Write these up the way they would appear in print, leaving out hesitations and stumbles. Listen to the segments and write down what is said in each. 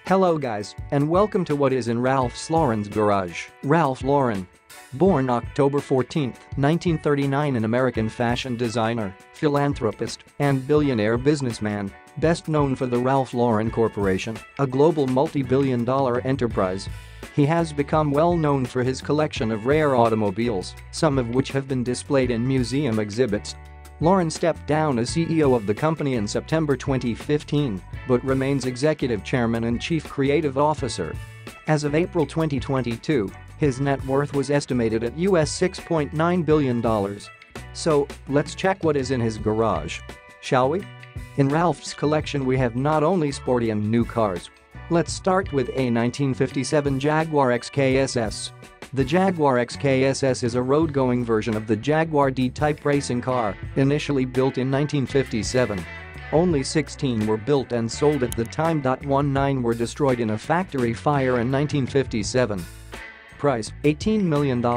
Hello guys, and welcome to what is in Ralph Lauren's garage. Ralph Lauren. Born October 14, 1939, an American fashion designer, philanthropist, and billionaire businessman, best known for the Ralph Lauren Corporation, a global multi-billion-dollar enterprise. He has become well known for his collection of rare automobiles, some of which have been displayed in museum exhibits. Lauren stepped down as CEO of the company in September 2015, but remains executive chairman and chief creative officer. As of April 2022, his net worth was estimated at $6.9 billion. So, let's check what is in his garage. Shall we? In Ralph's collection we have not only sporty and new cars. Let's start with a 1957 Jaguar XKSS. The Jaguar XKSS is a road-going version of the Jaguar D-Type racing car, initially built in 1957. Only 16 were built and sold at the time. 19 were destroyed in a factory fire in 1957. Price: $18 million. A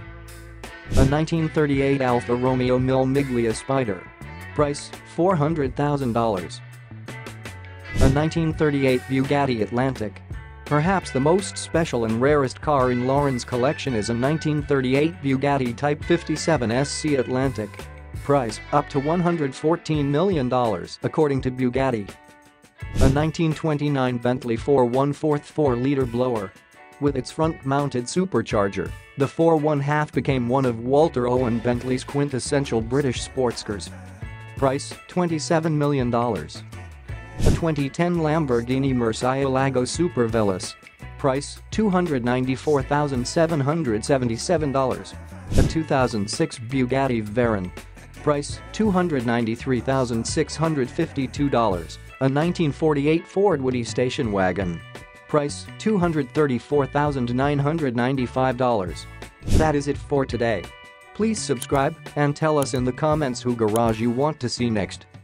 1938 Alfa Romeo Mille Miglia Spider. Price: $400,000. A 1938 Bugatti Atlantic. Perhaps the most special and rarest car in Lauren's collection is a 1938 Bugatti Type 57 SC Atlantic. Price: up to $114 million, according to Bugatti. A 1929 Bentley 4.1/4 4-liter blower. With its front-mounted supercharger, the 4.1/2 became one of Walter Owen Bentley's quintessential British sports cars. Price: $27 million. A 2010 Lamborghini Murcielago Super Veloce. Price: $294,777. A 2006 Bugatti Veyron. Price: $293,652. A 1948 Ford Woody station wagon. Price: $234,995. That is it for today. Please subscribe and tell us in the comments who garage you want to see next.